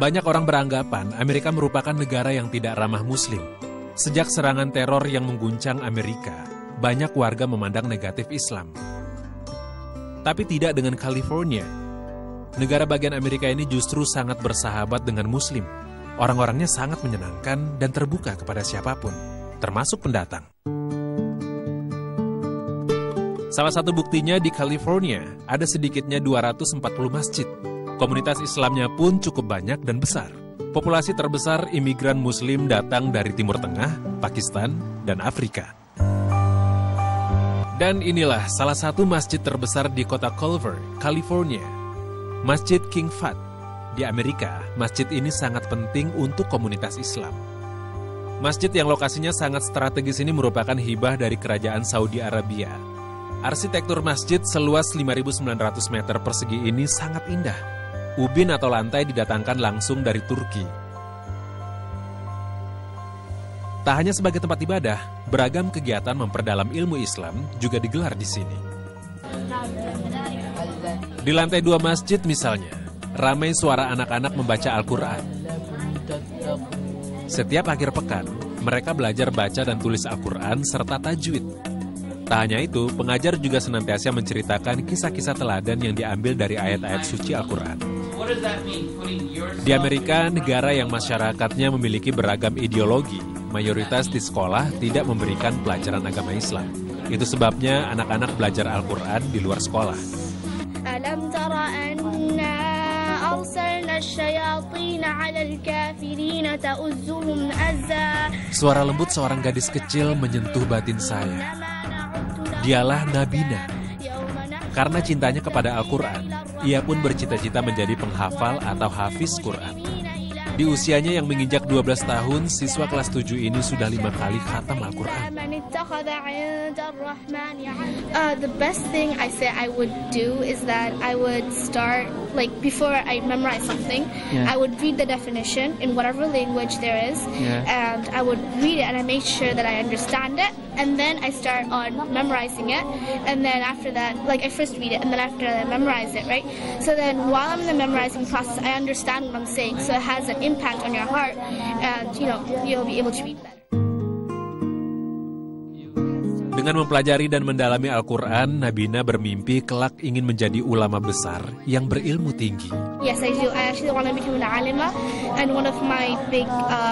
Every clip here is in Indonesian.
Banyak orang beranggapan Amerika merupakan negara yang tidak ramah Muslim. Sejak serangan teror yang mengguncang Amerika, banyak warga memandang negatif Islam. Tapi tidak dengan California. Negara bagian Amerika ini justru sangat bersahabat dengan Muslim. Orang-orangnya sangat menyenangkan dan terbuka kepada siapapun, termasuk pendatang. Salah satu buktinya di California, ada sedikitnya 240 masjid. Komunitas Islamnya pun cukup banyak dan besar. Populasi terbesar imigran Muslim datang dari Timur Tengah, Pakistan, dan Afrika. Dan inilah salah satu masjid terbesar di kota Culver, California. Masjid King Fahd. Di Amerika, masjid ini sangat penting untuk komunitas Islam. Masjid yang lokasinya sangat strategis ini merupakan hibah dari Kerajaan Saudi Arabia. Arsitektur masjid seluas 5.900 meter persegi ini sangat indah. Ubin atau lantai didatangkan langsung dari Turki. Tak hanya sebagai tempat ibadah, beragam kegiatan memperdalam ilmu Islam juga digelar di sini. Di lantai 2 masjid misalnya, ramai suara anak-anak membaca Al-Quran. Setiap akhir pekan, mereka belajar baca dan tulis Al-Quran serta tajwid. Tak hanya itu, pengajar juga senantiasa menceritakan kisah-kisah teladan yang diambil dari ayat-ayat suci Al-Quran. Di Amerika, negara yang masyarakatnya memiliki beragam ideologi, mayoritas di sekolah tidak memberikan pelajaran agama Islam. Itu sebabnya anak-anak belajar Al-Quran di luar sekolah. Alam tara anna arsalna asyayatin 'ala al-kafirin ta'uzzuhum azza. Suara lembut seorang gadis kecil menyentuh batin saya. Dialah Nabina. Karena cintanya kepada Al-Quran, ia pun bercita-cita menjadi penghafal atau hafiz Quran. Di usianya yang menginjak 12 tahun, siswa kelas 7 ini sudah 5 kali khatam Al-Quran. The best thing I say I would do is that I would start, like before I memorize something, I would read the definition in whatever language there is, and I would read it and I make sure that I understand it, and then I start on memorizing it, and then after that, like I first read it, and then after that I memorize it, right? So then while I'm in the memorizing process, I understand what I'm saying, so it has an impact on your heart, and you'll be able to read better. Dengan mempelajari dan mendalami Al-Quran, Nabina bermimpi kelak ingin menjadi ulama besar yang berilmu tinggi. Yes, I do. I actually want to become an alima, and one of my big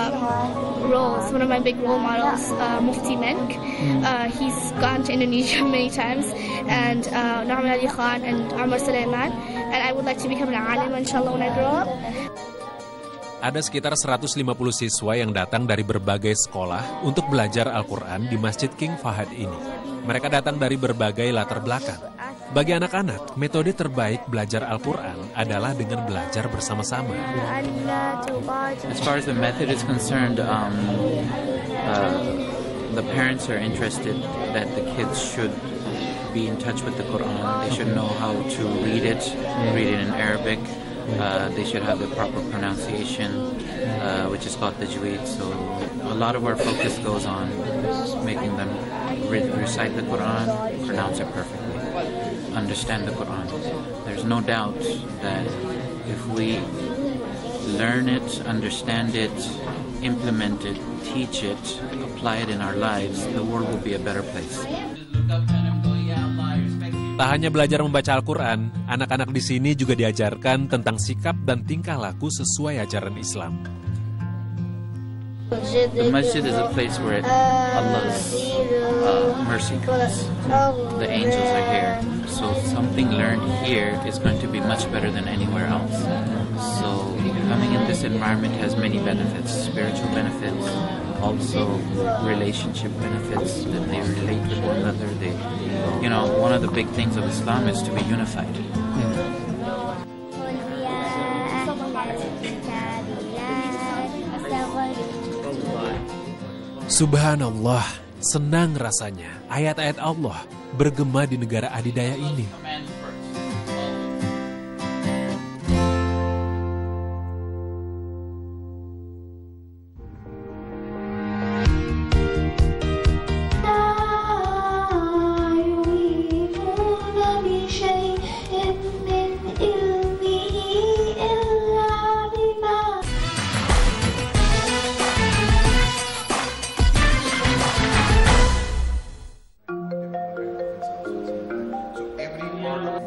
role models, Mufti Menk. He's gone to Indonesia many times, and Norman Ali Khan and Amr Sulaiman, and I would like to become an alima, inshallah, when I grow up. Ada sekitar 150 siswa yang datang dari berbagai sekolah untuk belajar Al-Quran di Masjid King Fahd ini. Mereka datang dari berbagai latar belakang. Bagi anak-anak, metode terbaik belajar Al-Quran adalah dengan belajar bersama-sama. As far as the method is concerned, the parents are interested that the kids should be in touch with the Quran. They should know how to read it in Arabic. They should have the proper pronunciation, which is called tajweed. So a lot of our focus goes on making them recite the Quran, pronounce it perfectly, understand the Quran. There's no doubt that if we learn it, understand it, implement it, teach it, apply it in our lives, the world will be a better place. Tak hanya belajar membaca Al-Quran, anak-anak di sini juga diajarkan tentang sikap dan tingkah laku sesuai ajaran Islam. The masjid is a place where Allah's mercy comes. The angels are here. So something learned here is going to be much better than anywhere else. So coming in this environment has many benefits, spiritual benefits, also relationship benefits, that they relate with one another. One of the big things of Islam is to be unified. Subhanallah, senang rasanya ayat-ayat Allah bergema di negara adidaya ini.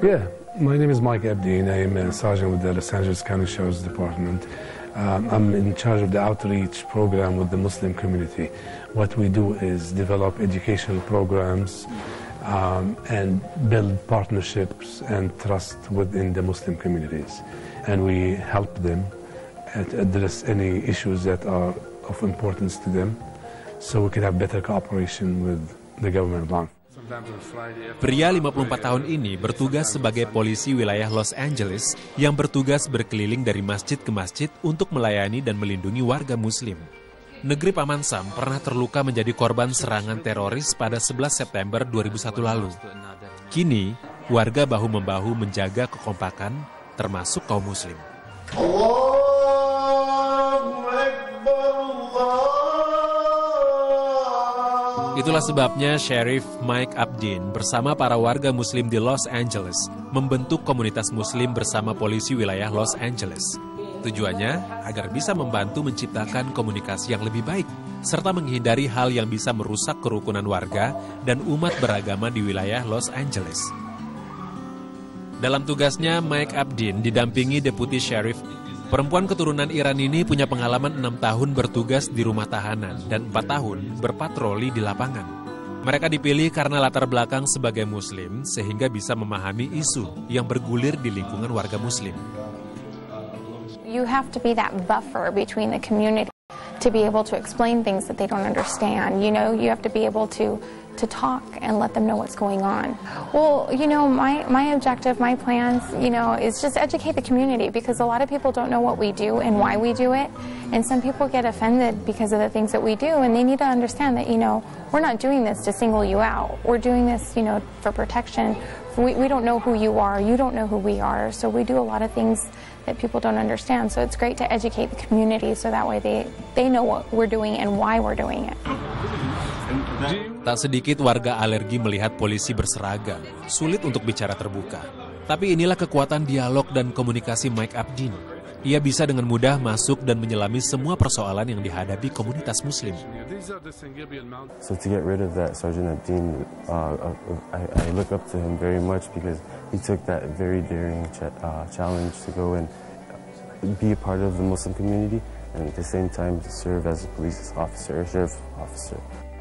Yeah, my name is Mike Abdeen. I am a sergeant with the Los Angeles County Sheriff's Department. I'm in charge of the outreach program with the Muslim community. What we do is develop educational programs and build partnerships and trust within the Muslim communities. And we help them address any issues that are of importance to them so we can have better cooperation with the government. Pria 54 tahun ini bertugas sebagai polisi wilayah Los Angeles yang bertugas berkeliling dari masjid ke masjid untuk melayani dan melindungi warga Muslim. Negeri Paman Sam pernah terluka menjadi korban serangan teroris pada 11 September 2001 lalu. Kini, warga bahu-membahu menjaga kekompakan, termasuk kaum Muslim. Itulah sebabnya Sheriff Mike Abdeen bersama para warga Muslim di Los Angeles membentuk komunitas Muslim bersama polisi wilayah Los Angeles. Tujuannya agar bisa membantu menciptakan komunikasi yang lebih baik, serta menghindari hal yang bisa merusak kerukunan warga dan umat beragama di wilayah Los Angeles. Dalam tugasnya, Mike Abdeen didampingi Deputi Sheriff. Perempuan keturunan Iran ini punya pengalaman 6 tahun bertugas di rumah tahanan dan 4 tahun berpatroli di lapangan. Mereka dipilih karena latar belakang sebagai Muslim sehingga bisa memahami isu yang bergulir di lingkungan warga Muslim. You have to be that buffer between the community to be able to explain things that they don't understand. You know, you have to be able to talk and let them know what's going on. Well, you know, my objective, my plans, you know, is just educate the community because a lot of people don't know what we do and why we do it. And some people get offended because of the things that we do, and they need to understand that, you know, we're not doing this to single you out. We're doing this, you know, for protection. We don't know who you are. You don't know who we are. So we do a lot of things that people don't understand. So it's great to educate the community so that way they know what we're doing and why we're doing it. Tak sedikit warga alergi melihat polisi berseragam, sulit untuk bicara terbuka. Tapi inilah kekuatan dialog dan komunikasi Mike Abdeen. Ia bisa dengan mudah masuk dan menyelami semua persoalan yang dihadapi komunitas Muslim. So to get rid of that, Sergeant Abdeen, I look up to him very much because he took that very daring challenge to go and be a part of the Muslim community and at the same time to serve as a police officer, a sheriff officer.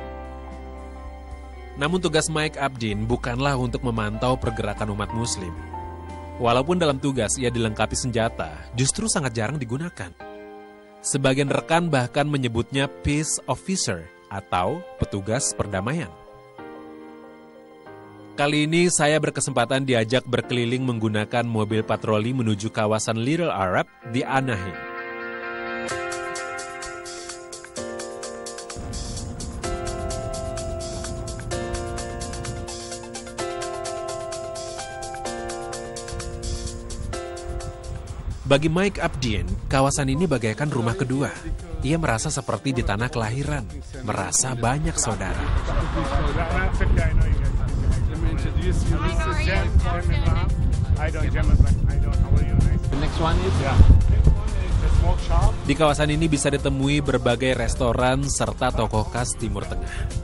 Namun tugas Mike Abdeen bukanlah untuk memantau pergerakan umat Muslim. Walaupun dalam tugas ia dilengkapi senjata, justru sangat jarang digunakan. Sebagian rekan bahkan menyebutnya peace officer atau petugas perdamaian. Kali ini saya berkesempatan diajak berkeliling menggunakan mobil patroli menuju kawasan Little Arab di Anaheim. Bagi Mike Abdeen, kawasan ini bagaikan rumah kedua. Ia merasa seperti di tanah kelahiran, merasa banyak saudara. Di kawasan ini bisa ditemui berbagai restoran serta toko khas Timur Tengah.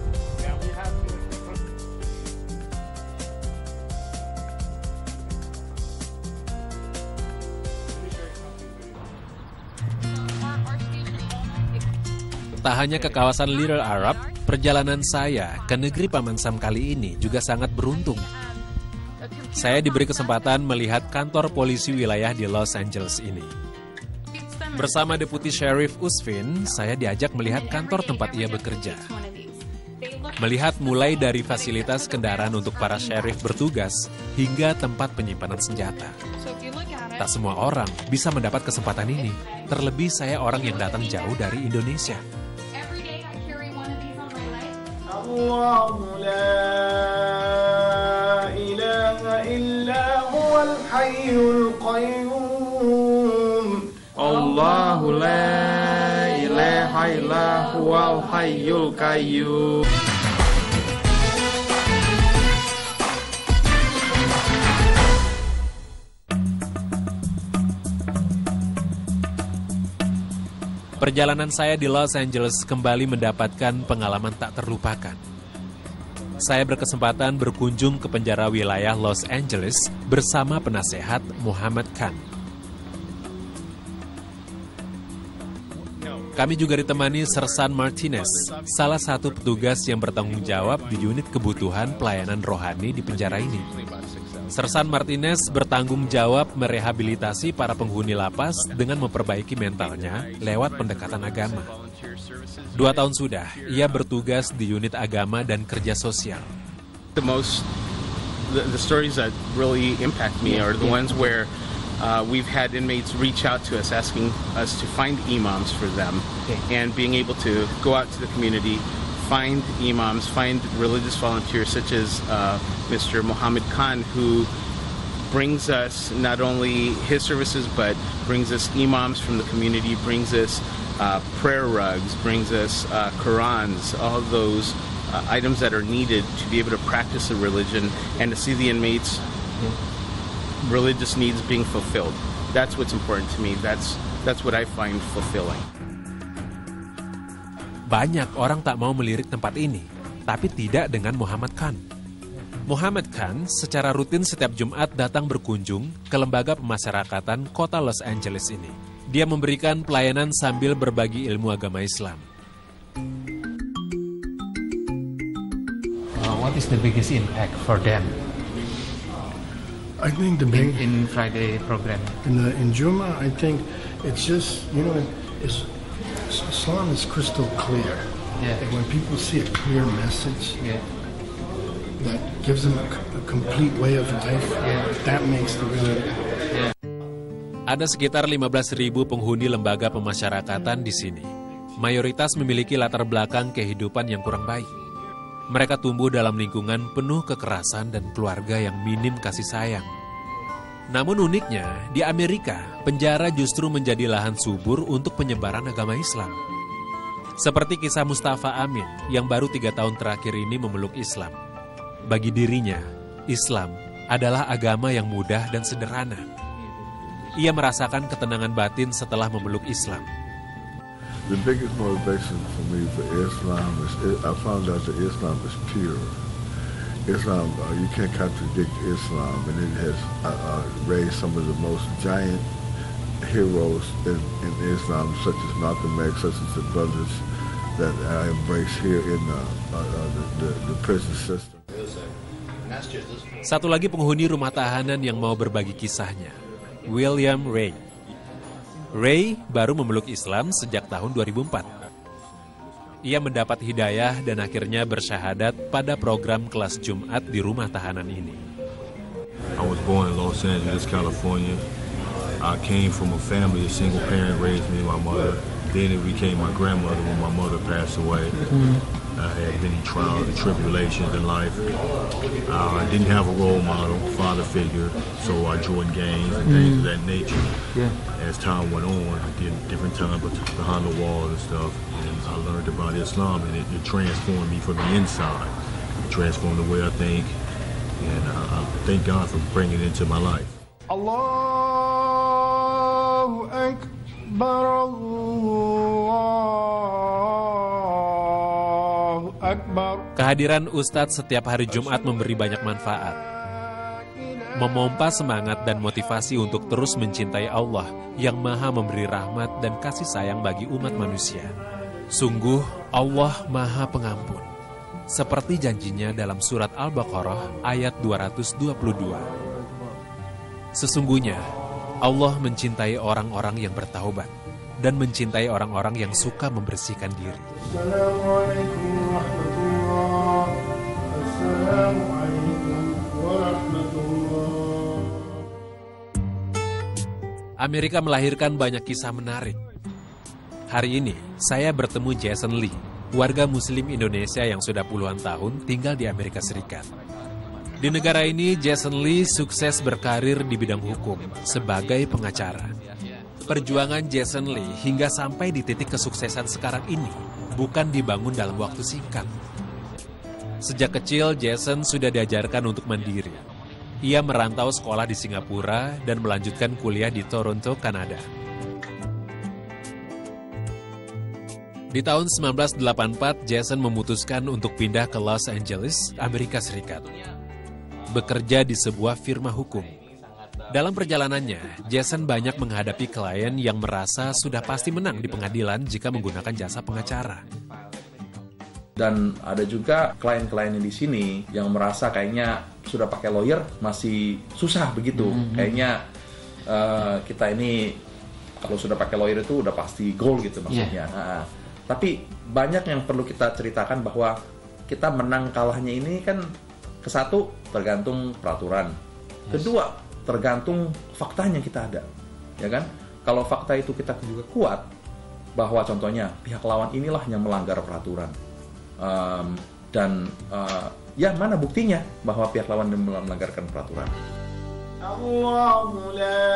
Tak hanya ke kawasan Little Arab, perjalanan saya ke negeri Paman Sam kali ini juga sangat beruntung. Saya diberi kesempatan melihat kantor polisi wilayah di Los Angeles ini. Bersama Deputi Sheriff Usfin, saya diajak melihat kantor tempat ia bekerja. Melihat mulai dari fasilitas kendaraan untuk para sheriff bertugas hingga tempat penyimpanan senjata. Tak semua orang bisa mendapat kesempatan ini, terlebih saya orang yang datang jauh dari Indonesia. Allahu la ilaha illa huwal hayyul qayyum. Allahu la ilaha illa huwal hayyul qayyum. Perjalanan saya di Los Angeles kembali mendapatkan pengalaman tak terlupakan. saya berkesempatan berkunjung ke penjara wilayah Los Angeles bersama penasehat Muhammad Khan. Kami juga ditemani Sersan Martinez, salah satu petugas yang bertanggung jawab di unit kebutuhan pelayanan rohani di penjara ini. Sersan Martinez bertanggung jawab merehabilitasi para penghuni lapas dengan memperbaiki mentalnya lewat pendekatan agama. 2 tahun sudah, ia bertugas di unit agama dan kerja sosial. The stories that really impact me are the ones where we've had inmates reach out to us asking us to find imams for them, and being able to go out to the community, find imams, find religious volunteers such as Mr. Muhammad Khan, who brings us not only his services but brings us imams from the community, brings us prayer rugs, brings us Qurans, all of those items that are needed to be able to practice a religion and to see the inmates' religious needs being fulfilled. That's what's important to me. That's what I find fulfilling. Banyak orang tak mau melirik tempat ini, tapi tidak dengan Muhammad Khan. Muhammad Khan secara rutin setiap Jumat datang berkunjung ke lembaga pemasyarakatan kota Los Angeles ini. Dia memberikan pelayanan sambil berbagi ilmu agama Islam. What is the biggest impact for them? I think the big in Friday program. In Juma, I think it's just Islam is crystal clear. Yeah. And when people see a clear message that gives them a complete way of life, that makes the real. Ada sekitar 15.000 penghuni lembaga pemasyarakatan di sini. Mayoritas memiliki latar belakang kehidupan yang kurang baik. Mereka tumbuh dalam lingkungan penuh kekerasan dan keluarga yang minim kasih sayang. Namun uniknya, di Amerika, penjara justru menjadi lahan subur untuk penyebaran agama Islam. Seperti kisah Mustafa Amin yang baru 3 tahun terakhir ini memeluk Islam. Bagi dirinya, Islam adalah agama yang mudah dan sederhana. Ia merasakan ketenangan batin setelah memeluk Islam. The biggest motivation for me for Islam is I found out that Islam is pure. Islam, you can't contradict Islam, and it has raised some of the most giant heroes in Islam, such as Malcolm X, such as the brothers that I embrace here in the prison system. Satu lagi penghuni rumah tahanan yang mau berbagi kisahnya, William Ray. Ray baru memeluk Islam sejak tahun 2004. Ia mendapat hidayah dan akhirnya bersyahadat pada program kelas Jumat di rumah tahanan ini. I was born in Los Angeles, California. I came from a family, a single parent raised me and my mother. Then it became my grandmother when my mother passed away. I had many trials and tribulations in life. I didn't have a role model, father figure, so I joined gangs and things of that nature. As time went on, I did different times behind the walls and stuff, and I learned about Islam, and it transformed me from the inside. It transformed the way I think, and I thank God for bringing it into my life. Allahu Akbar, Allahu Akbar. Kehadiran Ustadz setiap hari Jumat memberi banyak manfaat. Memompa semangat dan motivasi untuk terus mencintai Allah yang Maha memberi rahmat dan kasih sayang bagi umat manusia. Sungguh Allah Maha Pengampun, seperti janjinya dalam surat Al-Baqarah ayat 222. Sesungguhnya Allah mencintai orang-orang yang bertaubat dan mencintai orang-orang yang suka membersihkan diri. Assalamualaikum warahmatullahi wabarakatuh. Amerika melahirkan banyak kisah menarik. Hari ini, saya bertemu Jason Lee, warga Muslim Indonesia yang sudah puluhan tahun tinggal di Amerika Serikat. Di negara ini, Jason Lee sukses berkarir di bidang hukum sebagai pengacara. Perjuangan Jason Lee hingga sampai di titik kesuksesan sekarang ini bukan dibangun dalam waktu singkat. Sejak kecil, Jason sudah diajarkan untuk mandiri. Ia merantau sekolah di Singapura dan melanjutkan kuliah di Toronto, Kanada. Di tahun 1984, Jason memutuskan untuk pindah ke Los Angeles, Amerika Serikat. Bekerja di sebuah firma hukum. Dalam perjalanannya, Jason banyak menghadapi klien yang merasa sudah pasti menang di pengadilan jika menggunakan jasa pengacara. Dan ada juga klien-klien di sini yang merasa kayaknya sudah pakai lawyer masih susah begitu. Kayaknya kita ini kalau sudah pakai lawyer itu udah pasti goal gitu maksudnya. Tapi banyak yang perlu kita ceritakan bahwa kita menang kalahnya ini kan kesatu tergantung peraturan. Kedua, tergantung faktanya kita ada. Ya kan? Kalau fakta itu kita juga kuat bahwa contohnya pihak lawan inilah yang melanggar peraturan. Ya mana buktinya bahwa pihak lawan yang melanggarkan peraturan? Allahu la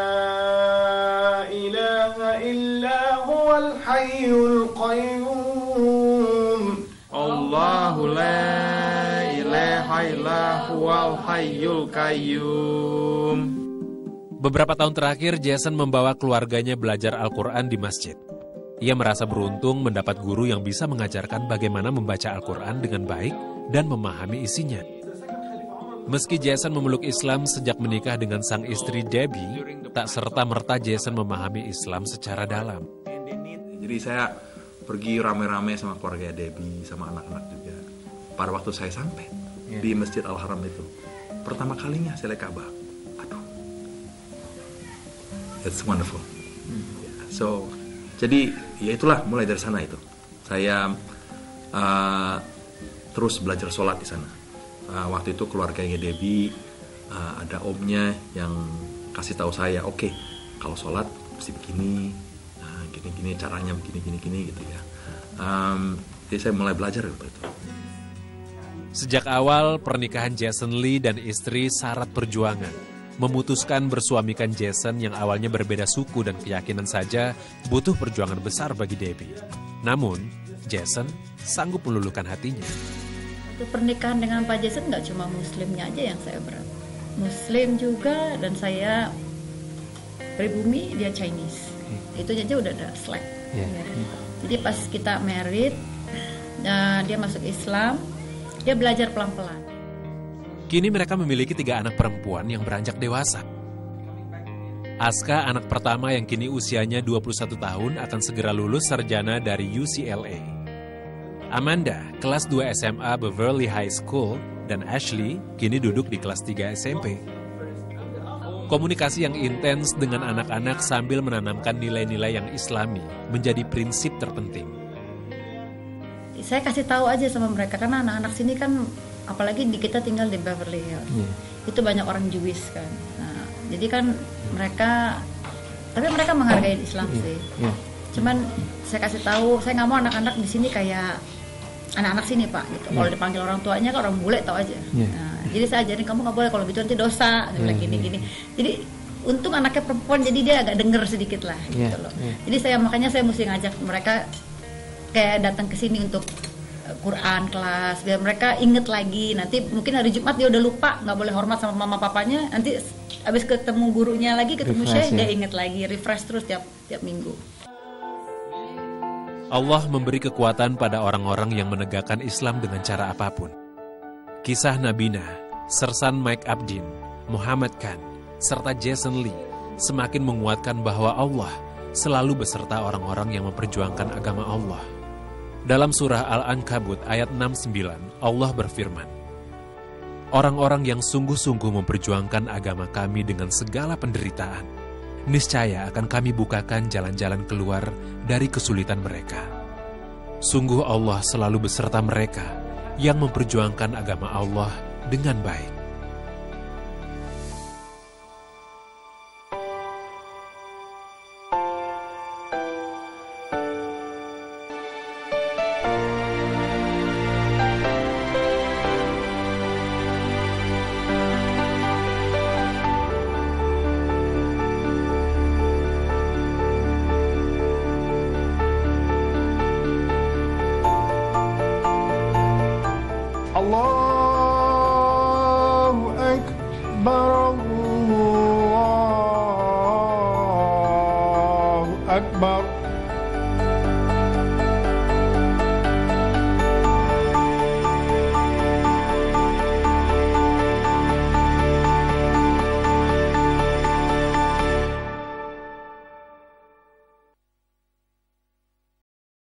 ilaha illa huwal hayyul qayyum. Allahu la ilaha illa huwal hayyul qayyum. Beberapa tahun terakhir, Jason membawa keluarganya belajar Al-Quran di masjid. Ia merasa beruntung mendapat guru yang bisa mengajarkan bagaimana membaca Al-Quran dengan baik dan memahami isinya. Meski Jason memeluk Islam sejak menikah dengan sang istri Debbie, tak serta-merta Jason memahami Islam secara dalam. Jadi saya pergi rame-rame sama keluarga Debbie, sama anak-anak juga. Pada waktu saya sampai di Masjid Al-Haram itu, pertama kalinya saya lihat Ka'bah. Aduh, it's wonderful. So, jadi ya itulah mulai dari sana itu. Saya terus belajar sholat di sana. Waktu itu keluarganya Debbie, ada omnya yang kasih tahu saya, oke, kalau sholat mesti begini, gini-gini caranya, begini-gini gitu ya. Jadi saya mulai belajar waktu itu. Sejak awal, pernikahan Jason Lee dan istri syarat perjuangan. Memutuskan bersuamikan Jason yang awalnya berbeda suku dan keyakinan saja butuh perjuangan besar bagi Debbie. Namun, Jason sanggup meluluhkan hatinya. Pernikahan dengan Pak Jason nggak cuma Muslimnya aja yang saya berat. Muslim juga, dan saya pribumi, dia Chinese. Itu aja udah ada slack. Jadi pas kita married, dia masuk Islam, dia belajar pelan-pelan. Kini mereka memiliki 3 anak perempuan yang beranjak dewasa. Aska, anak pertama yang kini usianya 21 tahun, akan segera lulus sarjana dari UCLA. Amanda, kelas 2 SMA Beverly High School, dan Ashley kini duduk di kelas 3 SMP. Komunikasi yang intens dengan anak-anak sambil menanamkan nilai-nilai yang islami menjadi prinsip terpenting. Saya kasih tahu aja sama mereka, karena anak-anak sini kan, apalagi kita tinggal di Beverly Hills, itu banyak orang Jewish kan. Nah, jadi kan mereka menghargai Islam sih. Cuman saya kasih tahu, saya nggak mau anak-anak di sini kayak anak-anak sini Pak gitu. Kalau dipanggil orang tuanya kan orang bule tahu aja. Nah, jadi saya ajarin, kamu nggak boleh, kalau gitu nanti dosa, gini-gini. Jadi untung anaknya perempuan, jadi dia agak denger sedikit lah gitu loh. Jadi makanya saya mesti ngajak mereka kayak datang ke sini untuk Quran kelas, biar mereka inget lagi. Nanti mungkin hari Jumat dia udah lupa, nggak boleh hormat sama mama papanya. Nanti habis ketemu gurunya lagi, ketemu Syekh, dia inget lagi, refresh terus tiap minggu. Allah memberi kekuatan pada orang-orang yang menegakkan Islam dengan cara apapun. Kisah Nabina, Sersan Mike Abdin, Muhammad Khan, serta Jason Lee semakin menguatkan bahwa Allah selalu beserta orang-orang yang memperjuangkan agama Allah. Dalam surah Al-Ankabut ayat 69, Allah berfirman, "Orang-orang yang sungguh-sungguh memperjuangkan agama kami dengan segala penderitaan, niscaya akan kami bukakan jalan-jalan keluar dari kesulitan mereka. Sungguh Allah selalu beserta mereka yang memperjuangkan agama Allah dengan baik." Allahu Akbar, Allahu Akbar.